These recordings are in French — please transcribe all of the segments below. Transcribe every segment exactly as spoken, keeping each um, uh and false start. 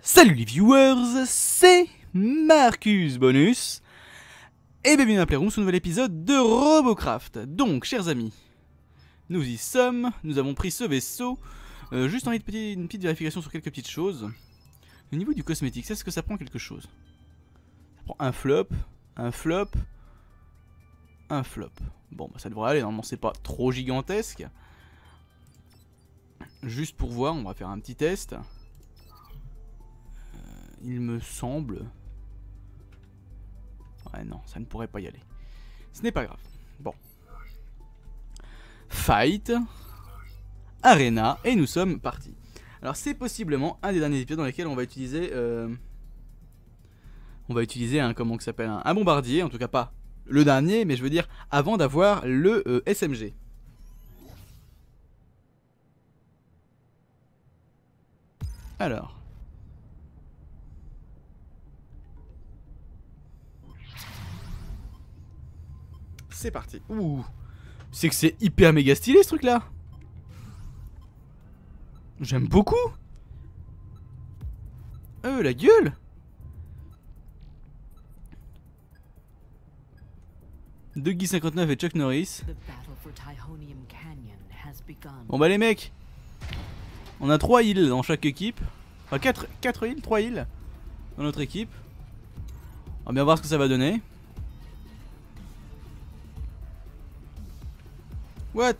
Salut les viewers, c'est Marcus Bonus et bienvenue dans la Playroom sur un nouvel épisode de Robocraft. Donc, chers amis, nous y sommes, nous avons pris ce vaisseau. Euh, juste envie de petit, une petite vérification sur quelques petites choses. Au niveau du cosmétique, est-ce que ça prend quelque chose? Ça prend un flop, un flop, un flop. Bon, bah ça devrait aller, normalement c'est pas trop gigantesque. Juste pour voir, on va faire un petit test. Il me semble... Ouais non, ça ne pourrait pas y aller. Ce n'est pas grave. Bon. Fight. Arena. Et nous sommes partis. Alors c'est possiblement un des derniers épisodes dans lesquels on va utiliser... Euh... On va utiliser un... Comment que ça s'appelle un, un bombardier. En tout cas pas le dernier, mais je veux dire avant d'avoir le euh, S M G. Alors... C'est parti. Ouh. C'est que c'est hyper méga stylé ce truc là. J'aime beaucoup. Euh la gueule. Dougie cinquante-neuf et Chuck Norris. Bon bah les mecs, on a trois heals dans chaque équipe. Enfin quatre, quatre heals, trois heals dans notre équipe. On va bien voir ce que ça va donner. What?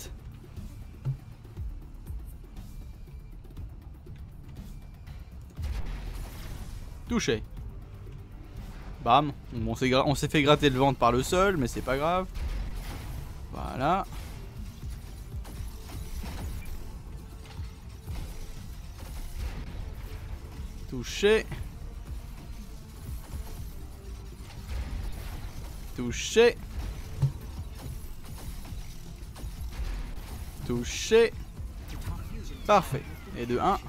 Touché. Bam. On s'est fait gratter le ventre par le sol, mais c'est pas grave. Voilà. Touché. Touché. Touché. Parfait. Et de un.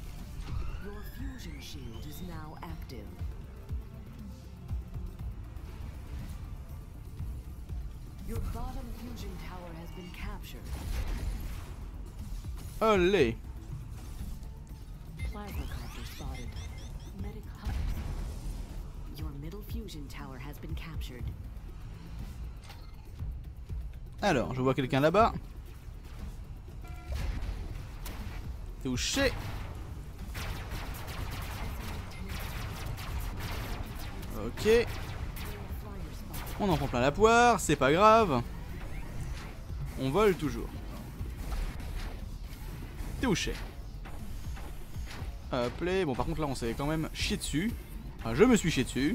Olé. Alors, je vois quelqu'un là-bas. Touché. Ok. On en prend plein la poire, c'est pas grave. On vole toujours. Touché. Hop là. Bon par contre là on s'est quand même chié dessus. Enfin je me suis chié dessus.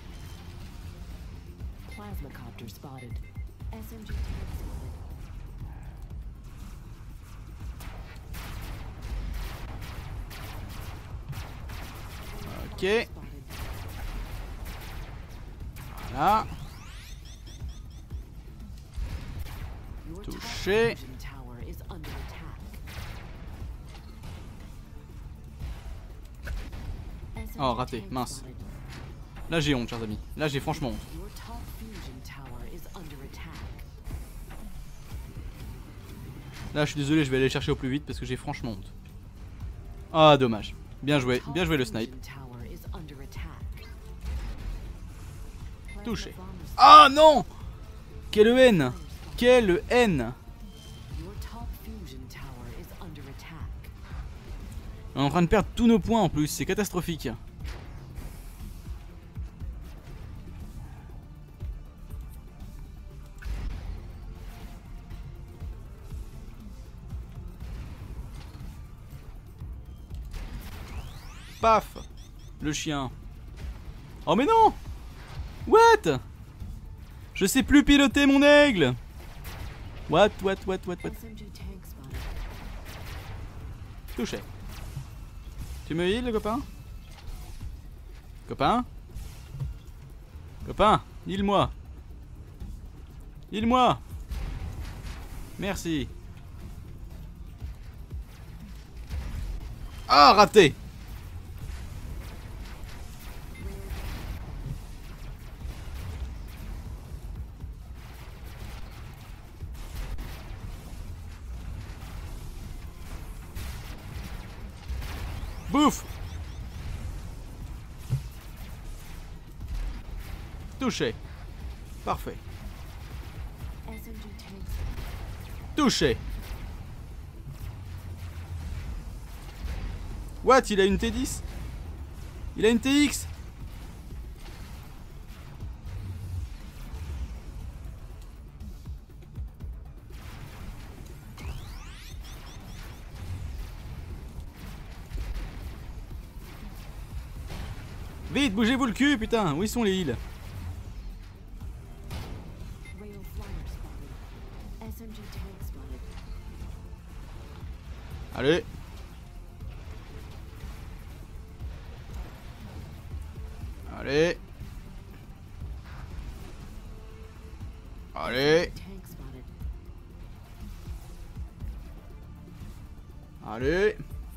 Ok. Voilà. Touché. Oh raté, mince. Là j'ai honte chers amis. Là j'ai franchement honte. Là je suis désolé, je vais aller chercher au plus vite parce que j'ai franchement honte. Ah dommage. Bien joué, bien joué le snipe. Touché. Ah non! Quelle haine! Quelle haine! On est en train de perdre tous nos points en plus, c'est catastrophique. Paf! Le chien. Oh mais non! What? Je sais plus piloter mon aigle. What, what, what, what, what? Touché. Tu me heal, le copain? Copain? Copain, heal-moi. Heal-moi. Merci. Ah, raté. Bouffe. Touché. Parfait. Touché. What? Il a une T dix? Il a une T X? Vite, bougez-vous le cul, putain. Où ils sont les heals? Allez. Allez. Allez. Allez.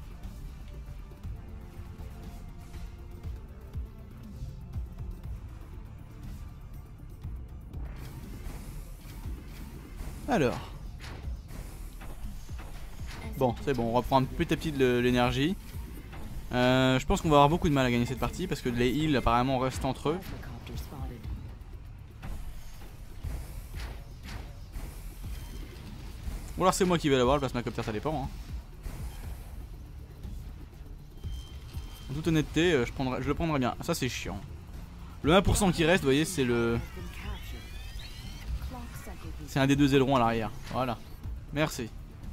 Alors. Bon, c'est bon, on reprend petit à petit de l'énergie. Euh, je pense qu'on va avoir beaucoup de mal à gagner cette partie parce que les heals apparemment restent entre eux. Ou alors c'est moi qui vais l'avoir, le plasmacoptère ça dépend. Hein. En toute honnêteté, je, prendrai, je le prendrai bien. Ça c'est chiant. Le un pour cent qui reste, vous voyez, c'est le... C'est un des deux ailerons à l'arrière. Voilà. Merci.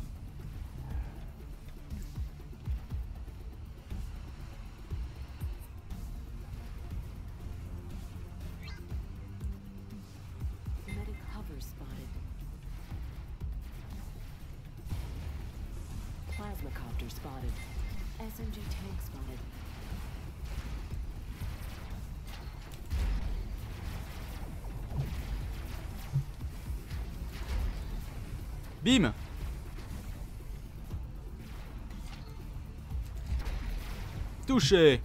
Plasmacopter spotted. S M G tank spotted. Bim. Touché.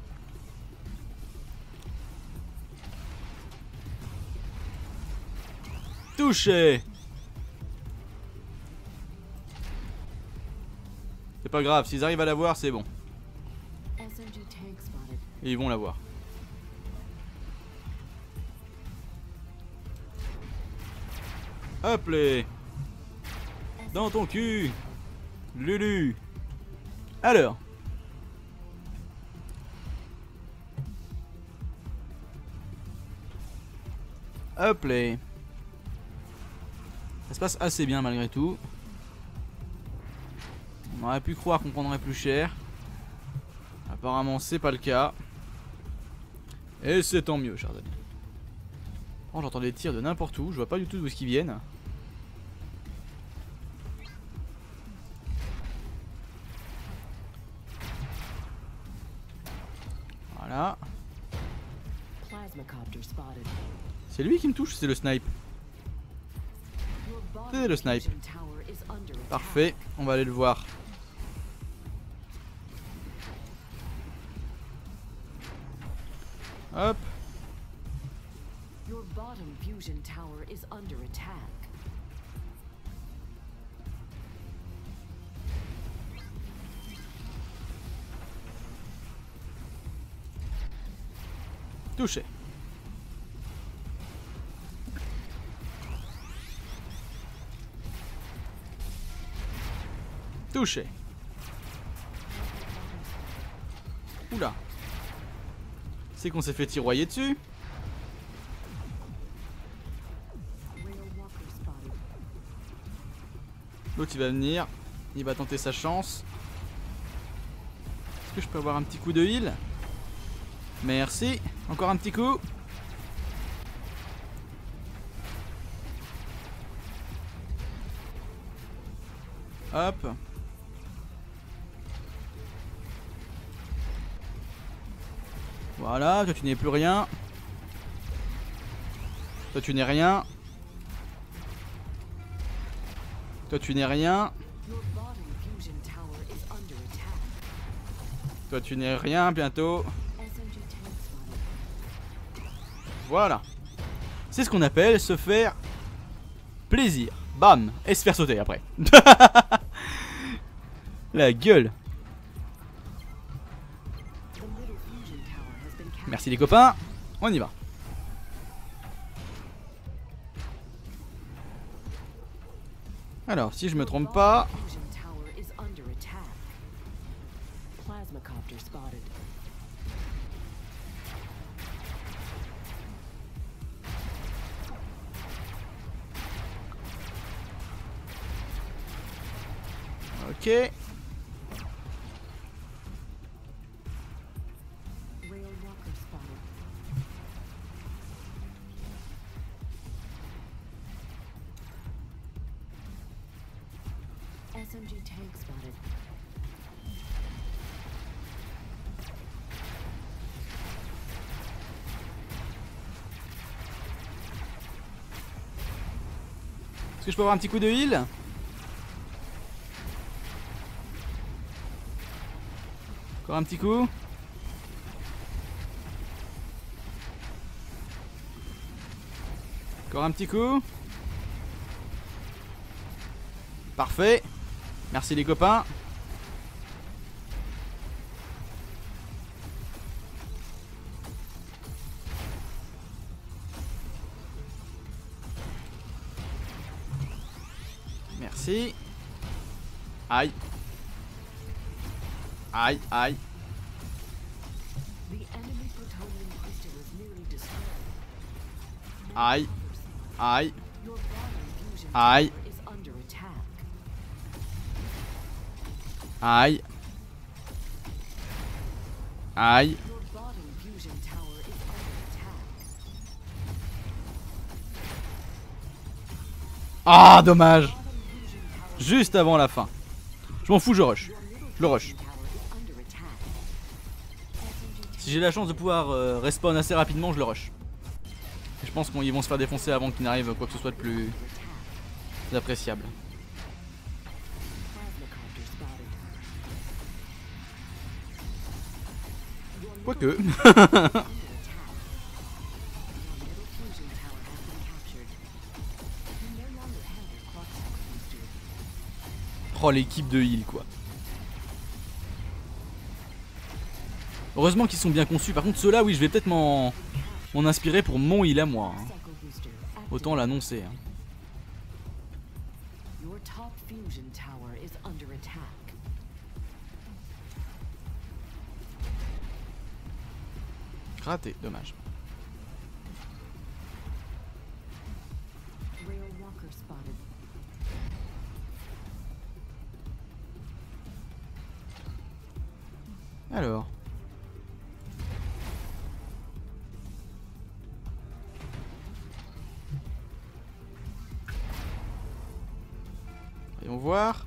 Touché. C'est pas grave, s'ils arrivent à l'avoir, c'est bon. Et ils vont l'avoir. Hop les. Dans ton cul, Lulu. Alors. Hop les. Ça se passe assez bien malgré tout. On aurait pu croire qu'on prendrait plus cher. Apparemment c'est pas le cas. Et c'est tant mieux, chers amis. Oh, j'entends des tirs de n'importe où, je vois pas du tout d'où est-ce qu'ils viennent. Voilà. C'est lui qui me touche, c'est le snipe. C'est le snipe. Parfait, on va aller le voir. Hop. Your bottom fusion tower is under attack. Touché. Touché. Oula. C'est qu'on s'est fait tiroyer dessus. L'autre il va venir. Il va tenter sa chance. Est-ce que je peux avoir un petit coup de heal? Merci. Encore un petit coup. Hop. Voilà, toi tu n'es plus rien. Toi tu n'es rien. Toi tu n'es rien. Toi tu n'es rien bientôt. Voilà. C'est ce qu'on appelle se faire plaisir. Bam. Et se faire sauter après. La gueule. Merci les copains. On y va. Alors, si je me trompe pas... Fusion tower is under attack. Plasmacopter spotted. Ok. Rail walker spotted. S M G tank spotted. Est-ce que je peux avoir un petit coup de heal? Encore un petit coup. Encore un petit coup. Parfait. Merci les copains. Merci. Aïe. Aïe, aïe. The enemy plutonium crystal is nearly destroyed. Aïe. Aïe. Your bottom fusion Aïe. tower is under attack. Aïe. Aïe. Your bottom fusion tower is under attack. Ah, dommage. Bottom fusion tower, Juste avant la fin. Je m'en fous, je rush. your middle Je le rush. fusion tower is under attack. S M G Si j'ai la chance de pouvoir euh, respawn assez rapidement, je le rush. Et je pense qu'ils vont se faire défoncer avant qu'il n'arrive quoi que ce soit de plus appréciable. Plasmacopter spotted. Your Quoique. middle fusion tower is under attack. Your middle fusion tower has been captured. You no longer have your clock cycle booster. Oh, l'équipe de heal quoi. Heureusement qu'ils sont bien conçus. Par contre, ceux-là, oui, je vais peut-être m'en m'en inspirer pour mon heal à moi. hein. Cycle booster Autant activated. l'annoncer. hein. Your top fusion tower is under attack. Raté, dommage. Rail walker spotted. Alors. Voyons voir.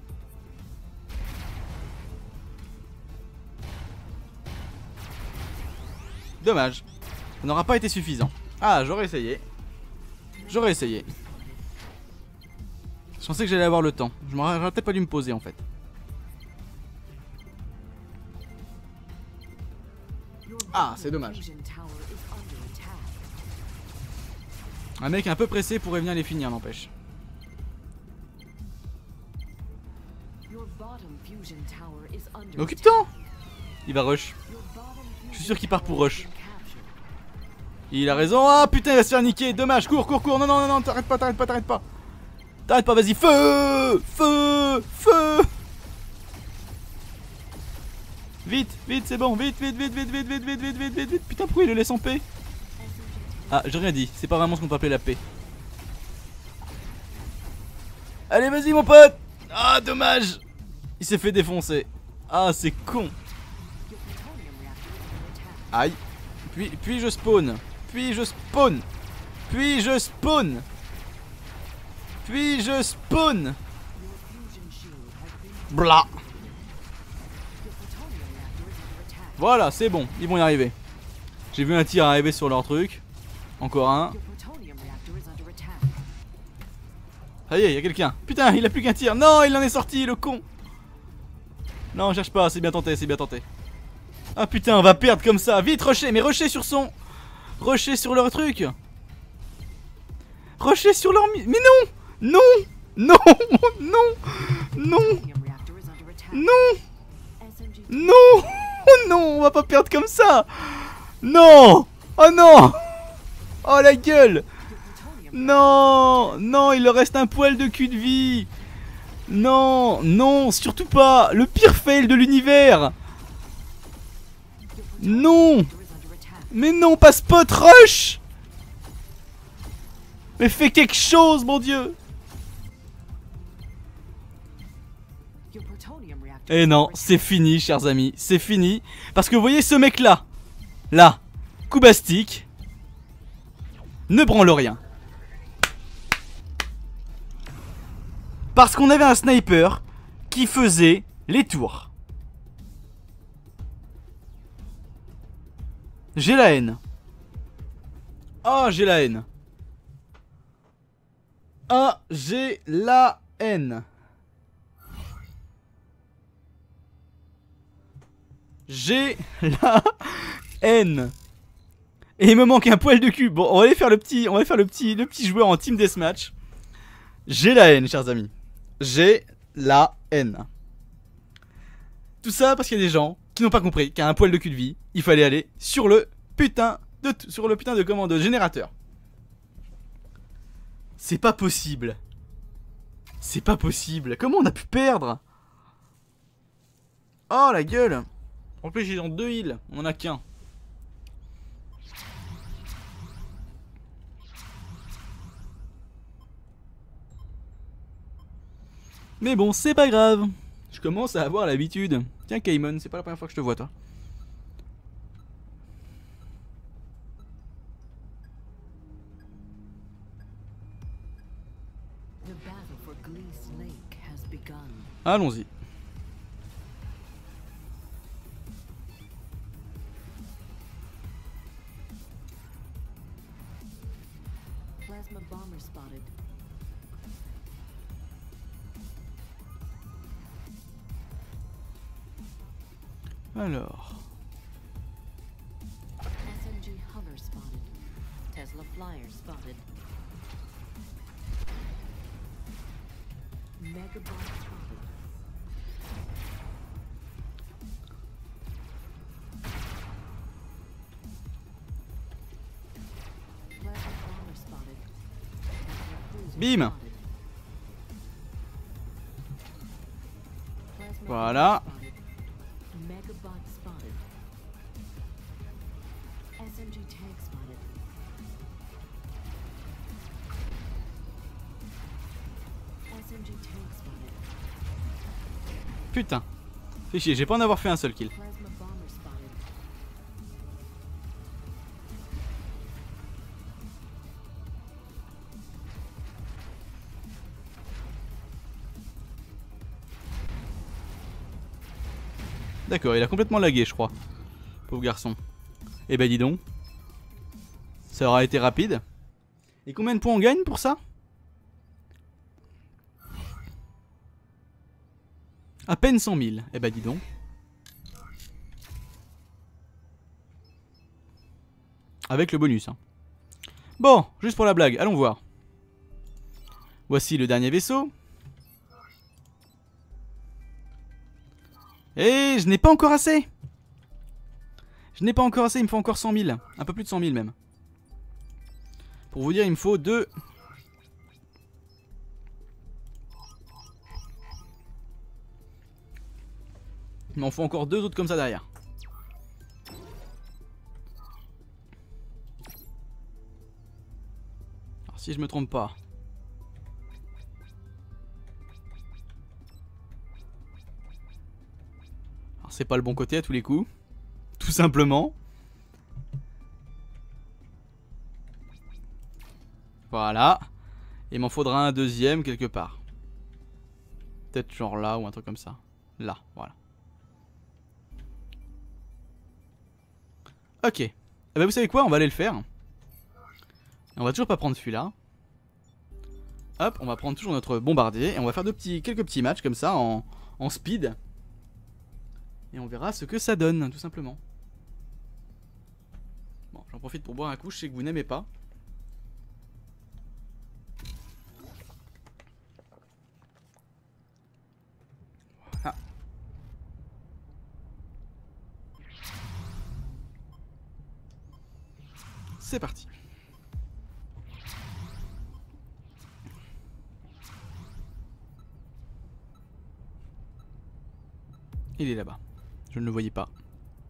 Dommage. Ça n'aura pas été suffisant. Ah, j'aurais essayé. J'aurais essayé. Je pensais que j'allais avoir le temps. Je m'aurais j'aurais peut-être pas dû me poser en fait. Your Ah, bottom c'est dommage. fusion tower is under attack. Un mec un peu pressé pourrait venir les finir, n'empêche. Your bottom fusion tower is under Occupe-toi. attack. Il va rush. Your bottom Je suis fusion sûr qu'il part pour tower rush. has been captured. Il a raison. Ah putain, il va se faire niquer. Dommage. Cours, cours, cours. Non, non, non, non. T'arrêtes pas, t'arrêtes pas, t'arrêtes pas. T'arrêtes pas, vas-y. Feu. Feu. Feu. Vite, vite, c'est bon. Vite, vite, vite, vite, vite, vite, vite, vite, vite, vite, vite. Putain, pourquoi il le laisse en paix? Ah, j'ai rien dit. C'est pas vraiment ce qu'on peut appeler la paix. Allez, vas-y, mon pote. Ah, dommage. Il s'est fait défoncer. Ah, c'est con. Your plutonium reactor is under attack. Aïe. Puis, puis je spawn. Puis je spawn. Puis je spawn. Puis je spawn. Your fusion shield has been. Blah. Your plutonium reactor is under attack. Voilà, c'est bon. Ils vont y arriver. J'ai vu un tir arriver sur leur truc. Encore un. Your plutonium reactor is under attack. Ça y est, il y a quelqu'un. Putain, il a plus qu'un tir. Non, il en est sorti, le con. Non, cherche pas. C'est bien tenté, c'est bien tenté. Ah putain, on va perdre comme ça. Vite, rusher. Mais rusher sur son... Rusher sur leur truc. Rusher sur leur... mi- Mais non. Non. Non. Non. Non. Plutonium reactor is under attack. Non. S M G Non. Oh non, on va pas perdre comme ça. Non. Oh non. Oh la gueule. Your plutonium Non. Non, il leur reste un poil de cul de vie. Non, non, surtout pas. Le pire fail de l'univers. Non. Is under attack. Mais non, pas Spot Rush. Mais fais quelque chose, mon dieu. Your plutonium reactor. Et is non, under c'est attack. fini, chers amis. C'est fini. Parce que vous voyez ce mec-là. Là. Koubastik. Ne branle rien. Parce qu'on avait un sniper qui faisait les tours. J'ai la haine. Ah, j'ai la haine. Ah, j'ai la haine. J'ai la haine. Et il me manque un poil de cul. Bon, on va aller faire le petit, on va faire le petit, le petit joueur en team deathmatch. J'ai la haine, chers amis. J'ai la haine. Tout ça parce qu'il y a des gens qui n'ont pas compris qu'à un poil de cul de vie, il fallait aller sur le putain de sur le putain de commande de générateur. C'est pas possible. C'est pas possible. Comment on a pu perdre? Oh la gueule. En plus j'ai dans deux heals, on en a qu'un. Mais bon, c'est pas grave. Je commence à avoir l'habitude. Tiens, Kaimon, c'est pas la première fois que je te vois, toi. The battle for Glees Lake has begun. Allons-y. Plasma bomber spotted. Alors. S M G hover spotted. Tesla flyer spotted. Megabot spotted. Plasma bomber spotted. Tesla cruiser Bim. spotted. Plasma Voilà. bomber spotted. Megabot spotted. S M G tank spotted. S M G tank spotted. Putain. Fais chier, j'ai pas en avoir fait un seul kill. Plasma bomber spotted. D'accord, il a complètement lagué, je crois. Pauvre garçon. Eh ben dis donc. Ça aura été rapide. Et combien de points on gagne pour ça? À peine cent mille. Eh ben dis donc. Avec le bonus. Hein. Bon, juste pour la blague, allons voir. Voici le dernier vaisseau. Et je n'ai pas encore assez. Je n'ai pas encore assez, il me faut encore cent mille. Un peu plus de cent mille même. Pour vous dire, il me faut deux. Il m'en faut encore deux autres comme ça derrière. Alors si je me trompe pas. Alors c'est pas le bon côté à tous les coups. Tout simplement. Voilà. Il m'en faudra un deuxième quelque part. Peut-être genre là ou un truc comme ça. Là, voilà. Ok. Eh ben vous savez quoi, on va aller le faire. On va toujours pas prendre celui-là. Hop, on va prendre toujours notre bombardier. Et on va faire de petits, quelques petits matchs comme ça en, en speed. Et on verra ce que ça donne, tout simplement. Bon, j'en profite pour boire un coup, je sais que vous n'aimez pas. Voilà. C'est parti. Il est là-bas. Je ne le voyais pas.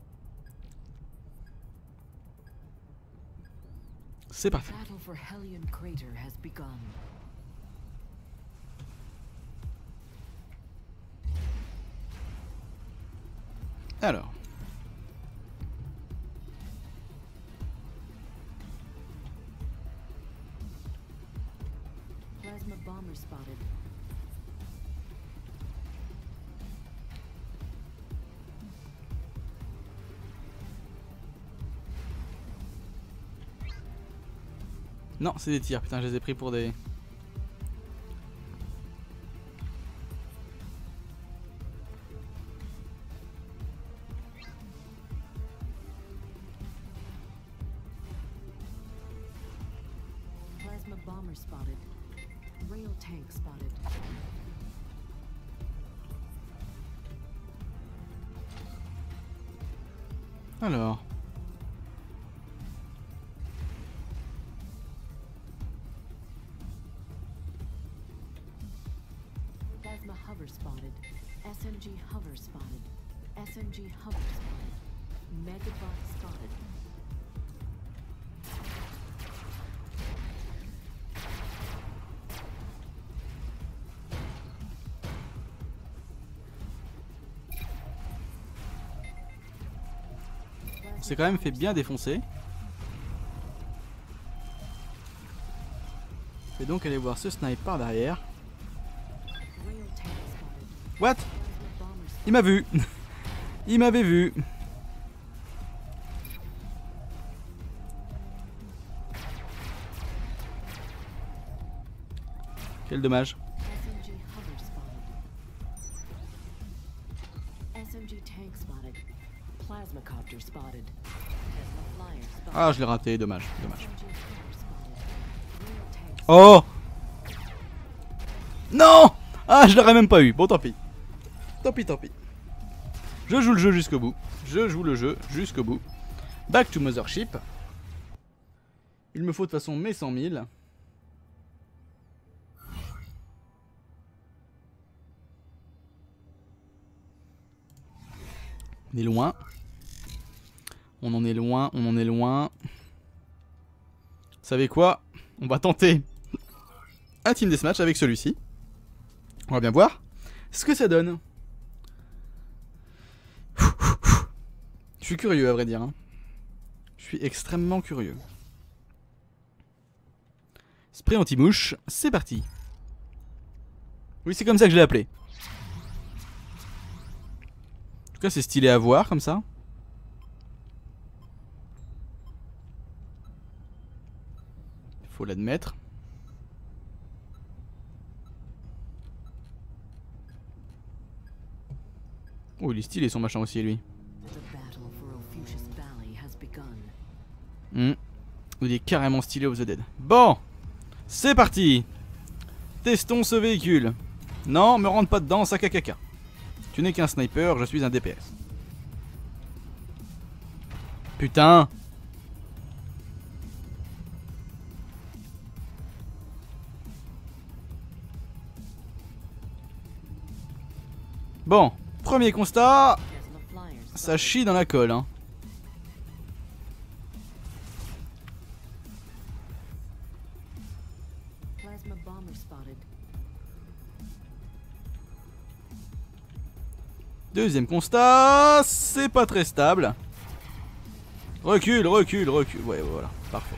C'est parti. Battle for Hellion Crater has begun. Alors. Plasma bomber spotted. Non, c'est des tirs. Putain, je les ai pris pour des... Plasma bomber spotted. Rail tank spotted. Alors. Plasma hover spotted. S M G hover spotted. S M G hover spotted. Megabot spotted. On s'est quand même fait bien défoncer. Et donc aller voir ce snipe par derrière. Rail tank spotted. What? Plasma bomber spotted. Il m'a vu. Il m'avait vu. Quel dommage. S M G hover spotted. S M G tank spotted. Plasma copter spotted. Tesla flyer spotted. Ah, je l'ai raté, dommage, dommage. S M G hover spotted. Rail tank Oh! Non! Ah, je l'aurais même pas eu. Bon, tant pis. Tant pis, tant pis. Je joue le jeu jusqu'au bout. Je joue le jeu jusqu'au bout. Back to Mothership. Il me faut de toute façon mes cent mille. On est loin. On en est loin, on en est loin. Vous savez quoi? On va tenter un team deathmatch avec celui-ci. On va bien voir ce que ça donne. Je suis curieux à vrai dire. Hein. Je suis extrêmement curieux. Spray anti-mouche, c'est parti. Oui, c'est comme ça que je l'ai appelé. En tout cas, c'est stylé à voir comme ça. Faut l'admettre. Oh, il est stylé son machin aussi, lui. The battle for Ophiuchus Valley has begun. Hmm. Il est carrément stylé of the Dead. Bon, c'est parti. Testons ce véhicule. Non, me rentre pas dedans, sac à caca. Tu n'es qu'un sniper, je suis un D P S. Putain. Bon, premier constat, Tesla flyers ça spotted. chie dans la colle, hein. Plasma bomber spotted. Deuxième constat, c'est pas très stable. Recule, recule, recule. Ouais, voilà, parfait.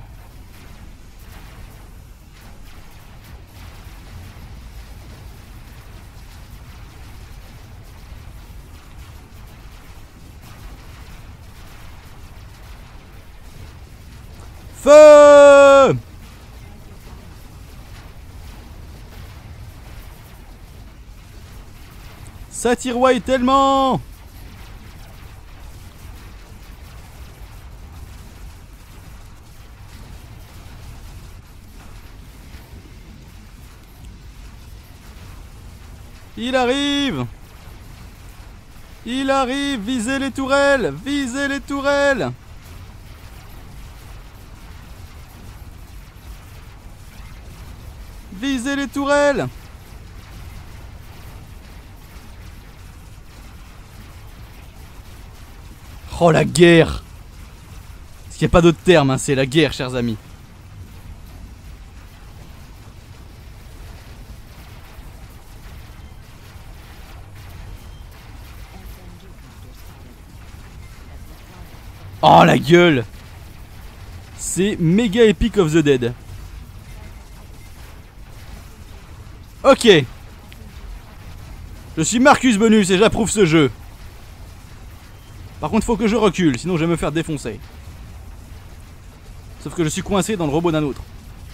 Feu! Ça tiroie tellement! Il arrive! Il arrive! Visez les tourelles! Visez les tourelles! Visez les tourelles! Oh la guerre. Parce qu'il n'y a pas d'autre terme, hein, c'est la guerre, chers amis. Oh la gueule. C'est méga Epic of the Dead. Ok. Je suis Marcus Bonus et j'approuve ce jeu. Par contre faut que je recule, sinon je vais me faire défoncer. Sauf que je suis coincé dans le robot d'un autre.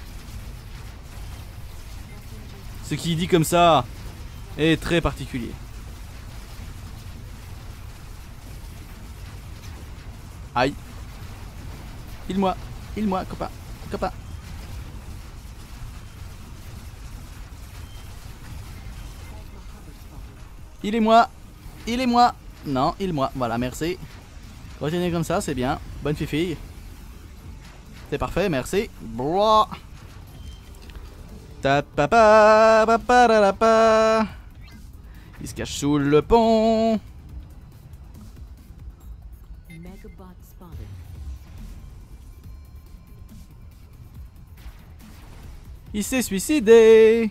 Ce qui dit comme ça est très particulier. Aïe. Il-moi, il-moi, copain, copain. Il est moi, il est moi. Non, il moi, voilà, merci. Continuez comme ça, c'est bien. Bonne fifille. C'est parfait, merci. Blah. Ta pa pa pa pa la pa. Il se cache sous le pont. Megabot spotted. Il s'est suicidé.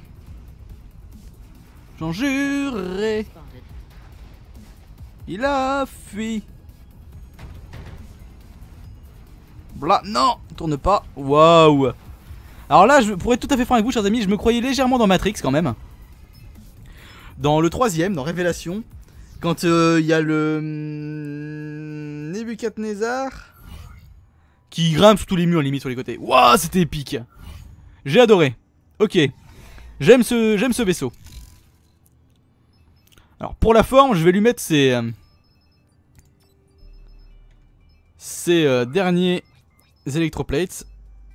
J'en jurerai. Spotted. Il a fui. Blah, non, tourne pas. Waouh. Alors là, je, pour être tout à fait franc avec vous, chers amis, je me croyais légèrement dans Matrix quand même. Dans le troisième, dans Révélation, quand il euh, y a le hum, Nebuchadnezzar qui grimpe sur tous les murs, limite sur les côtés. Waouh, c'était épique. J'ai adoré. Ok, j'aime ce, j'aime ce vaisseau. Alors pour la forme, je vais lui mettre ses, euh, ses euh, derniers électroplates.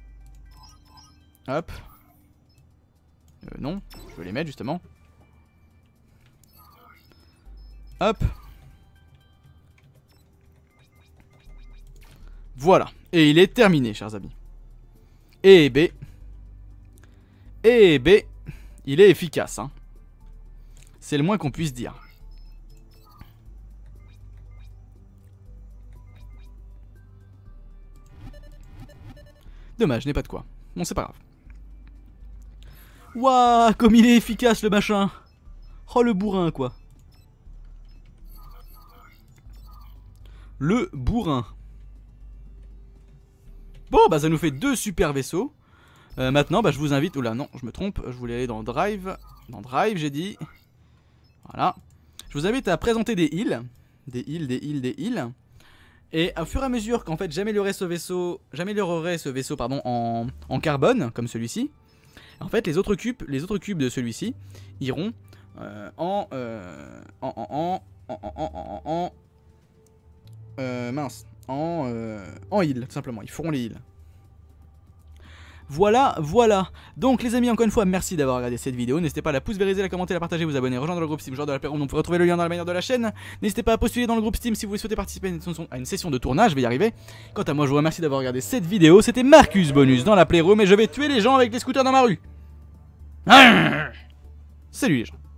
Hop. Euh, non, je vais les mettre justement. Hop. Voilà. Et il est terminé, chers amis. Et B. Et B. Il est efficace, hein. C'est le moins qu'on puisse dire. Dommage, je n'ai pas de quoi. Bon, c'est pas grave. Waouh, comme il est efficace le machin. Oh, le bourrin, quoi. Le bourrin. Bon, bah ça nous fait deux super vaisseaux. Euh, maintenant, bah je vous invite... Oula, non, je me trompe. Je voulais aller dans Drive. Dans Drive, j'ai dit... Voilà. Je vous invite à présenter des îles. Des îles, des îles, des îles. Et au fur et à mesure qu'en fait j'améliorerai ce vaisseau, j'améliorerai ce vaisseau pardon en, en carbone comme celui-ci. En fait les autres cubes, les autres cubes de celui-ci iront euh, en, euh, en en en en en en, en euh, mince en euh, en île tout simplement. Ils feront les îles. Voilà, voilà. Donc les amis, encore une fois, merci d'avoir regardé cette vidéo. N'hésitez pas à la pouce vériser, la commenter, la partager, vous abonner, rejoindre le groupe Steam, genre de la Playroom, donc vous pouvez retrouver le lien dans la bannière de la chaîne. N'hésitez pas à postuler dans le groupe Steam si vous souhaitez participer à une, session, à une session de tournage, je vais y arriver. Quant à moi, je vous remercie d'avoir regardé cette vidéo. C'était Marcus Bonus dans la Playroom et je vais tuer les gens avec les scooters dans ma rue. Salut les gens.